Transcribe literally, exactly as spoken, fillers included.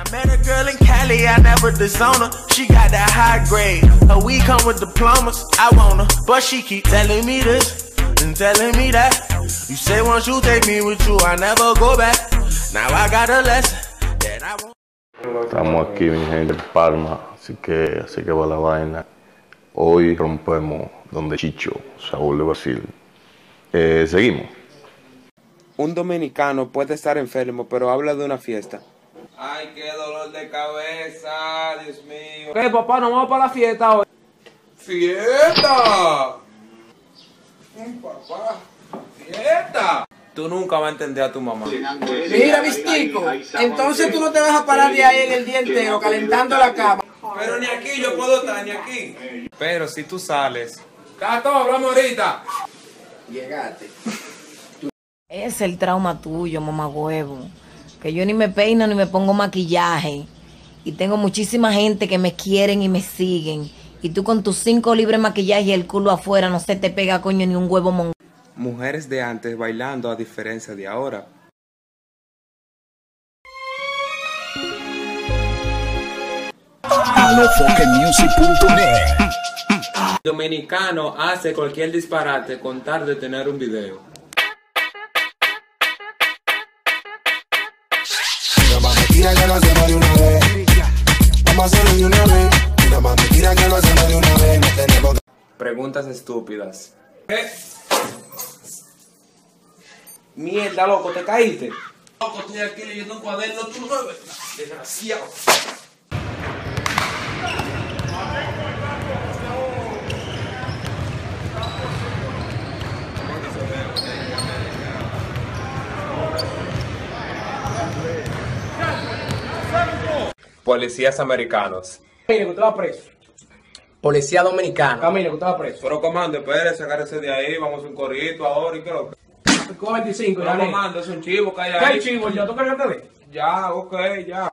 I met a girl in Cali, I never disown her. She got that high grade. Her weed come with diplomas. I want her, but she keep telling me this and telling me that. You say once you take me with you, I never go back. Now I got a lesson that I won't. Estamos aquí, mi gente, en Palma, así que, así que va la vaina. Hoy rompemos donde Chicho, Saúl de Brasil. Eh, seguimos. Un dominicano puede estar enfermo, pero habla de una fiesta. Ay, qué dolor de cabeza, Dios mío. ¿Qué, papá? ¿Nos vamos para la fiesta hoy? ¡Fiesta! Un papá, fiesta. Tú nunca vas a entender a tu mamá. Mira, Vistico, entonces tú no te vas a parar de ahí en el día entero calentando la cama. Pero ni aquí yo puedo estar, ni aquí. Pero si tú sales... Cato, hablamos ahorita. Llegaste. Es el trauma tuyo, mamá huevo. Que yo ni me peino ni me pongo maquillaje. Y tengo muchísima gente que me quieren y me siguen. Y tú con tus cinco libres de maquillaje y el culo afuera no se te pega, coño, ni un huevo mon... Mujeres de antes bailando a diferencia de ahora. alofoquemusic punto net. Dominicano hace cualquier disparate con tal de tener un video. Una más me tira que lo hacemos de una vez. Vamos a hacerlo de una vez. Una más me tira que lo hacemos de una vez. No tenemos... Preguntas estúpidas. ¿Qué? Mierda, loco, ¿te caíste? Loco, estoy aquí leyendo un cuaderno, tú no ves. Desgraciado. Policías americanos. Camine, que usted va preso. Policía dominicano. Camine, que usted va preso. Pero comando, espérese, agárrese de ahí, vamos a un corrito ahora y qué lo que. Con veinticinco, Pero ya, comando, es un chivo que hay ¿qué hay ahí. chivo? ¿Ya tú cargaste de? Ya, ok, ya.